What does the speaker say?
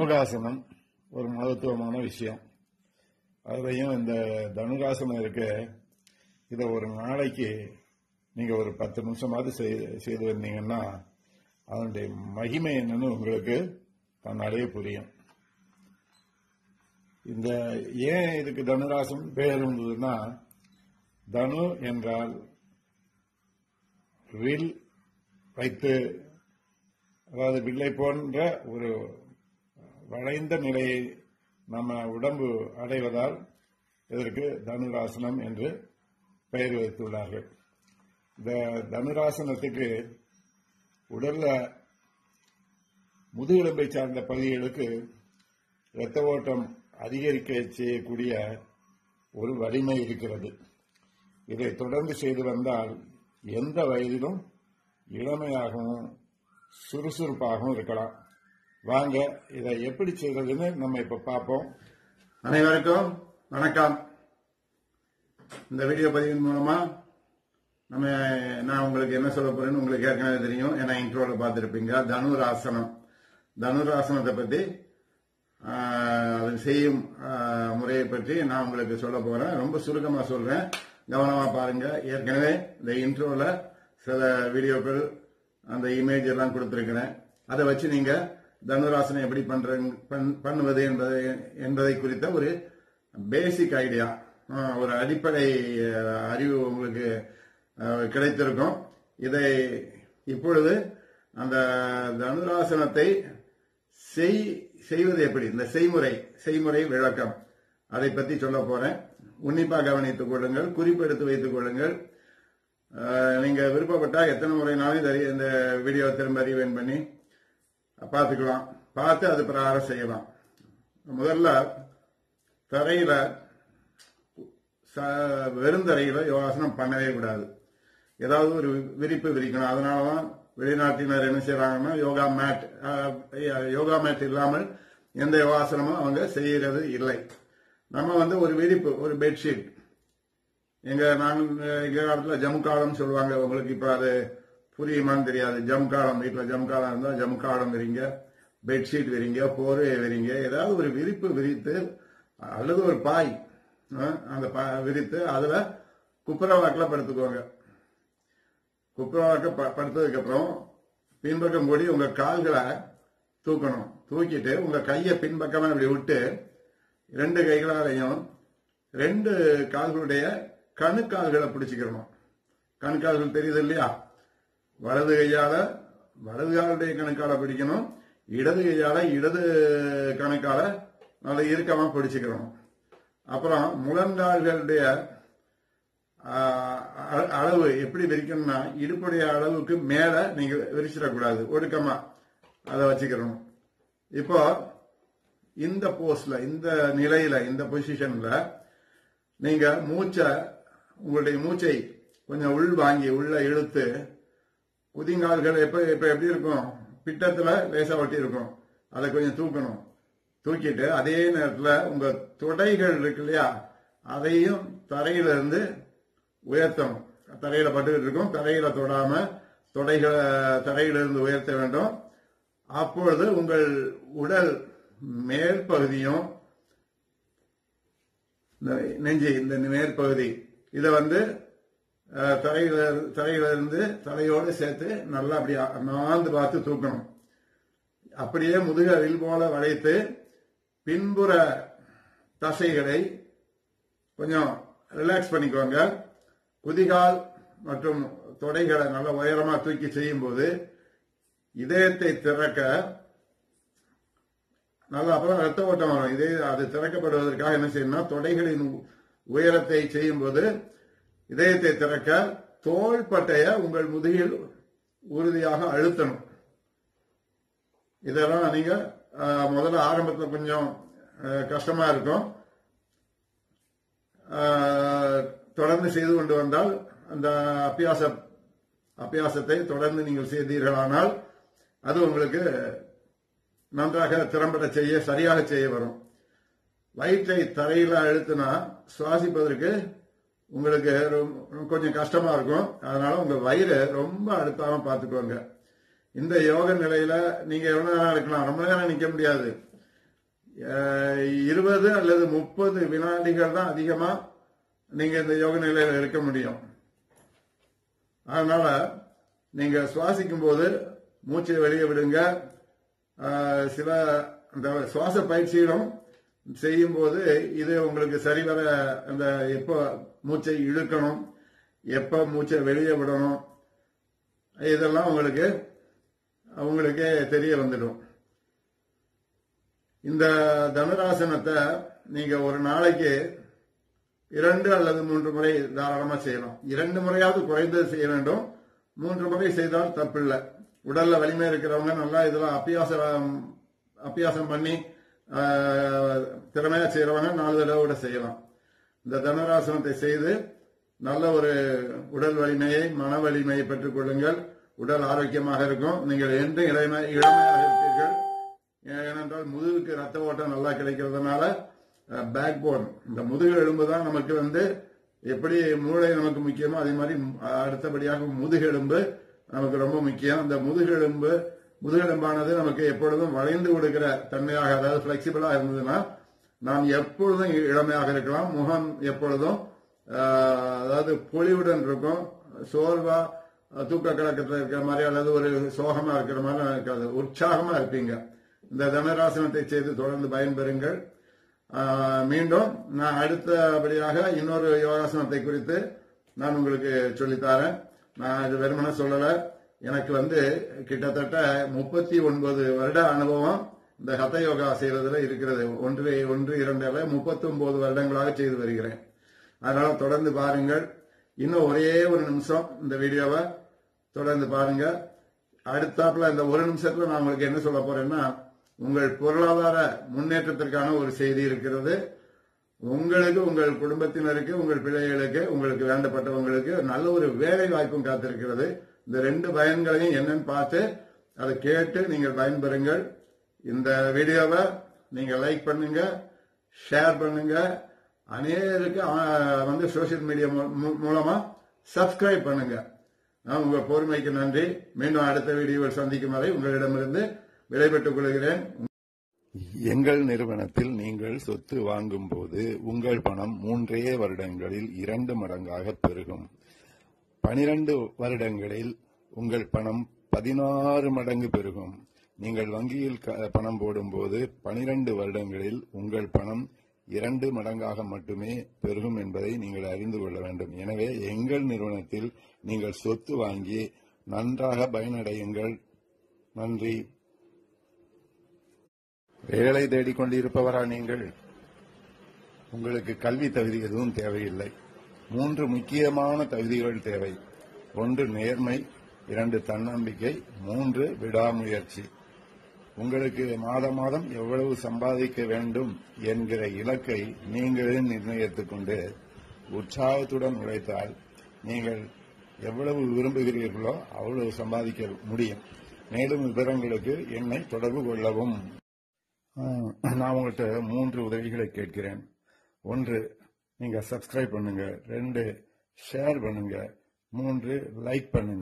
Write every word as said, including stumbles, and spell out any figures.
தனுராசனம் ஒரு மகத்துவமான விஷயம். அதுலயும் இந்த தனுராசனம் இருக்கு, இதை ஒரு நாளைக்கு நீங்க ஒரு பத்து நிமிஷமாவது செய்து வந்தீங்கன்னா அதனுடைய மகிமை என்னன்னு உங்களுக்கு தன்னாலேயே புரியும். இந்த ஏன் இதுக்கு தனுராசனம் பேர் இருந்ததுன்னா, தனு என்றால் வில் வைத்து, அதாவது வில்லை போன்ற ஒரு வளைந்த நிலையை நம்ம உடம்பு அடைவதால் இதற்கு தனுராசனம் என்று பெயர் வைத்துள்ளார்கள். இந்த தனுராசனத்துக்கு உடல்ல முதுகெலும்பை சார்ந்த பகுதிகளுக்கு இரத்த ஓட்டம் அதிகரிக்க செய்யக்கூடிய ஒரு வலிமை இருக்கிறது. இதை தொடர்ந்து செய்து வந்தால் எந்த வயதிலும் இளமையாகவும் சுறுசுறுப்பாகவும் இருக்கலாம். வாங்க இதை எப்படி செய்யறதுன்னு நம்ம இப்ப பார்ப்போம். அனைவருக்கும் வணக்கம். இந்த வீடியோ பதிவின் மூலமா நம்ம நான் உங்களுக்கு என்ன சொல்ல போறேன்னு உங்களுக்கு ஏற்கனவே தெரியும், ஏன்னா இன்ட்ரோல பார்த்துருப்பீங்க. தனுராசனம் தனுராசனத்தை பத்தி அது செய்யும் முறையை பற்றி நான் உங்களுக்கு சொல்ல போறேன். ரொம்ப சுருக்கமா சொல்றேன், கவனமா பாருங்க. ஏற்கனவே இந்த இன்ட்ரோல சில வீடியோக்கள் அந்த இமேஜ் எல்லாம் கொடுத்திருக்கிறேன். அதை வச்சு நீங்க தனுராசனம் எப்படி பண்ற பண்ணுவது என்பதை என்பதை குறித்த ஒரு பேசிக் ஐடியா, ஒரு அடிப்படை அறிவு உங்களுக்கு கிடைத்திருக்கும். இதை இப்பொழுது அந்த தனுராசனத்தை செய்வது எப்படி, இந்த செய்முறை செய்முறை விளக்கம், அதை பற்றி சொல்ல போறேன். உன்னிப்பா கவனித்துக் கொள்ளுங்கள், குறிப்பெடுத்து வைத்துக் கொள்ளுங்கள். நீங்க விருப்பப்பட்டா எத்தனை முறைனாலும் இந்த வீடியோ திரும்ப ரீவைண்ட் பண்ணி பார்த்துக்கலாம், பார்த்து அது பிரகாரம் செய்யலாம். முதல்ல தரையில வெறுந்தரையில யோகாசனம் பண்ணவே கூடாது. ஏதாவது ஒரு விரிப்பு விரிக்கணும். அதனாலதான் வெளிநாட்டினர் என்ன செய்யறாங்கன்னா யோகா மேட் யோகா மேட் இல்லாமல் எந்த யோகாசனமும் அவங்க செய்யறது இல்லை. நம்ம வந்து ஒரு விரிப்பு, ஒரு பெட்ஷீட், எங்க நான் எங்க காலத்துல ஜமுக்காலம் சொல்லுவாங்க, உங்களுக்கு இப்ப அது புரியுமான்னு தெரியாது. ஜம்காலம், வீட்டுல ஜம்காலம் இருந்தா ஜம்காலம் விரிங்க, பெட்ஷீட் விரிங்க, போர்வை விரிங்க, ஏதாவது ஒரு விரிப்பு விரித்து அல்லது ஒரு பாய் அந்த விரித்து அதுல குப்புரவாக்கில் படுத்துக்கோங்க. குப்புரவாக்க படுத்ததுக்கு அப்புறம் பின்பக்கம் கூடி உங்க கால்களை தூக்கணும். தூக்கிட்டு உங்க கையை பின்பக்கமா இப்படி விட்டு ரெண்டு கைகளாலையும் ரெண்டு கால்களுடைய கணுக்கால்களை பிடிச்சுக்கிறணும். கணுக்கால்கள் தெரியுது இல்லையா? வலது கையால வலது காலுடைய கணக்கால பிடிக்கணும், இடது கையால இடது கணக்கால நல்ல இறுக்கமா பிடிச்சுக்கணும். அப்புறம் முழங்கால்களுடைய அளவு எப்படி விரிக்கணும்னா, இடுப்புடைய அளவுக்கு மேல நீங்க விரிச்சிடக்கூடாது, ஒடுக்கமா அதை வச்சுக்கிறோம். இப்போ இந்த போஸ்ட்ல, இந்த நிலையில, இந்த பொசிஷன்ல நீங்க மூச்சை, உங்களுடைய மூச்சை கொஞ்சம் உள் வாங்கி உள்ள இழுத்து, குதிங்கால்கள் எப்ப இப்ப எப்படி இருக்கும், பிட்டத்துல லேசா ஒட்டி இருக்கும், அதை கொஞ்சம் தூக்கணும். தூக்கிட்டு அதே நேரத்துல உங்க தொடைகள் இருக்கு இல்லையா, அதையும் தரையில இருந்து உயர்த்தணும். தரையில பட்டுக்கிட்டு இருக்கும், தரையில தொடாம தொடைகளை தரையில இருந்து உயர்த்த வேண்டும். அப்பொழுது உங்கள் உடல் மேல் பகுதியும் நெஞ்சு, இந்த மேற்பகுதி, இதை வந்து தரையில தரையில இருந்து தலையோடு சேர்த்து நல்லா அப்படி நாந்து பார்த்து தூக்கணும். அப்படியே முதுக வில் போல வளைத்து பின்புற தசைகளை கொஞ்சம் ரிலாக்ஸ் பண்ணிக்கோங்க. குதிகால் மற்றும் தொடைகளை நல்ல உயரமா தூக்கி செய்யும் போது இதயத்தை திறக்க நல்லா, அப்புறம் ரத்த ஓட்டம் வரும். இதே அது திறக்கப்படுவதற்காக என்ன செய்யணும்னா, தொடைகளின் உயரத்தை செய்யும் போது இதயத்தை திறக்க தோள்பட்டைய உங்கள் முதுகில் உறுதியாக அழுத்தணும். இதெல்லாம் நீங்க முதல்ல ஆரம்பத்தில் கொஞ்சம் கஷ்டமா இருக்கும். தொடர்ந்து செய்து கொண்டு வந்தால், அந்த அபியாச அபியாசத்தை தொடர்ந்து நீங்கள் செய்தீர்களானால் அது உங்களுக்கு நன்றாக திறம்பட செய்ய, சரியாக செய்ய வரும். வயிற்றை தரையில அழுத்தினா சுவாசிப்பதற்கு உங்களுக்கு கொஞ்சம் கஷ்டமா இருக்கும். அதனால உங்க வயிறு ரொம்ப அழுத்தாம பாத்துக்கோங்க. இந்த யோக நிலையில நீங்க எவ்வளவு நேரம் இருக்கலாம், ரொம்ப நேரம் நிக்க முடியாது. இருபது அல்லது முப்பது வினாடிகள் தான் அதிகமா நீங்க இந்த யோக நிலையில இருக்க முடியும். அதனால நீங்க சுவாசிக்கும் போது மூச்சை வெளியே விடுங்க. சில அந்த சுவாச பயிற்சிகளும் செய்யும் போது இது உங்களுக்கு சரிவர அந்த எப்ப மூச்சை இழுக்கணும், எப்ப மூச்சை வெளியே விடணும், இதெல்லாம் உங்களுக்கு உங்களுக்கே தெரிய வந்துடும். இந்த தனுராசனத்தை நீங்க ஒரு நாளைக்கு இரண்டு அல்லது மூன்று முறை தாராளமா செய்யலாம். இரண்டு முறையாவது குறைந்தது செய்ய வேண்டும். மூன்று முறை செய்தால் தப்பில்லை. உடல்ல வலிமை இருக்கிறவங்க நல்லா இதெல்லாம் அபியாசம் அபியாசம் பண்ணி திறமையா செய்யறவங்க நாலு தடவை கூட செய்யலாம். இந்த தனுராசனத்தை செய்து நல்ல ஒரு உடல் வலிமையை மன வலிமையை பெற்றுக் கொள்ளுங்கள். உடல் ஆரோக்கியமாக இருக்கும். நீங்கள் என்று இளமை இளமையாக இருப்பீர்கள். ஏனென்றால் முதுகுக்கு ரத்த ஓட்டம் நல்லா கிடைக்கிறதுனால பேக் போன் இந்த முதுகு எலும்பு தான் நமக்கு வந்து எப்படி மூளை நமக்கு முக்கியமோ அதே மாதிரி அடுத்தபடியாக முதுகெலும்பு நமக்கு ரொம்ப முக்கியம். இந்த முதுகெலும்பு முதுகெலும்பானது நமக்கு எப்பொழுதும் வளைந்து கொடுக்கிற தன்மையாக அதாவது பிளெக்சிபிளா இருந்ததுன்னா நாம் எப்பொழுதும் இளமையாக இருக்கலாம். முகம் எப்பொழுதும் அதாவது பொலிவுடன் இருக்கும். சோர்வா தூக்க கலக்கத்தில் இருக்கிற மாதிரி அல்லது ஒரு சோகமா இருக்கிற மாதிரி இருக்காது. உற்சாகமா இருப்பீங்க. இந்த தனுராசனத்தை செய்து தொடர்ந்து பயன்பெறுங்கள். மீண்டும் நான் அடுத்தபடியாக இன்னொரு யோகாசனத்தை குறித்து நான் உங்களுக்கு சொல்லித்தாரேன். நான் இது வெறுமனே சொல்லல. எனக்கு வந்து கிட்டத்தட்ட முப்பத்தி ஒன்பது வருட அனுபவம் இந்த ஹத யோகா செய்வதில் இருக்கிறது. ஒன்று ஒன்று இரண்டு அல்ல முப்பத்தி ஒன்பது வருடங்களாக செய்து வருகிறேன். அதனால தொடர்ந்து பாருங்கள். இன்னும் ஒரே ஒரு நிமிஷம் இந்த வீடியோவை தொடர்ந்து பாருங்க. அடுத்தாப்புல இந்த ஒரு நிமிஷத்துல நான் உங்களுக்கு என்ன சொல்ல போறேன்னா, உங்கள் பொருளாதார முன்னேற்றத்திற்கான ஒரு செய்தி இருக்கிறது. உங்களுக்கு, உங்கள் குடும்பத்தினருக்கு, உங்கள் பிள்ளைகளுக்கு, உங்களுக்கு வேண்டப்பட்டவங்களுக்கு நல்ல ஒரு வேலை வாய்ப்பும் காத்திருக்கிறது. இந்த ரெண்டு பயன்களையும் என்னன்னு பார்த்து அதை கேட்டு நீங்கள் பயன்பெறுங்கள். இந்த வீடியோவை நீங்க லைக் பண்ணுங்க, ஷேர் பண்ணுங்க, அநேகருக்கு வந்து சோசியல் மீடியா மூலமா சப்ஸ்கிரைப் பண்ணுங்க. உங்க பொறுமைக்கு நன்றி. மீண்டும் அடுத்த வீடியோவில் சந்திக்கும் வரை உங்களிடமிருந்து விடைபெற்றுக் கொள்கிறேன். எங்கள் நிறுவனத்தில் நீங்கள் சொத்து வாங்கும் போது உங்கள் பணம் மூன்றே வருடங்களில் இரண்டு மடங்காக பெருகும். பனிரெண்டு வருடங்களில் உங்கள் பணம் பதினாறு மடங்கு பெருகும். நீங்கள் வங்கியில் பணம் போடும்போது பனிரெண்டு வருடங்களில் உங்கள் பணம் இரண்டு மடங்காக மட்டுமே பெருகும் என்பதை நீங்கள் அறிந்து கொள்ள வேண்டும். எனவே எங்கள் நிறுவனத்தில் நீங்கள் சொத்து வாங்கி நன்றாக பயனடையுங்கள். நன்றி. வேலை தேடிக்கொண்டிருப்பவரா நீங்கள்? உங்களுக்கு கல்வி தகுதி எதுவும் தேவையில்லை. மூன்று முக்கியமான தகுதிகள் தேவை. ஒன்று நேர்மை, இரண்டு தன்னம்பிக்கை, மூன்று விடாமுயற்சி. உங்களுக்கு மாதம் மாதம் எவ்வளவு சம்பாதிக்க வேண்டும் என்கிற இலக்கை நீங்களே நிர்ணயித்துக் கொண்டு உற்சாகத்துடன் உழைத்தால் நீங்கள் எவ்வளவு விரும்புகிறீர்களோ அவ்வளவு சம்பாதிக்க முடியும். மேலும் விவரங்களுக்கு என்னை தொடர்பு கொள்ளவும். நான் உங்கள்கிட்ட மூன்று உதவிகளை கேட்கிறேன். ஒன்று, நீங்க சப்ஸ்கிரைப் பண்ணுங்க. ரெண்டு, ஷேர் பண்ணுங்க. மூன்று, லைக் பண்ணுங்க.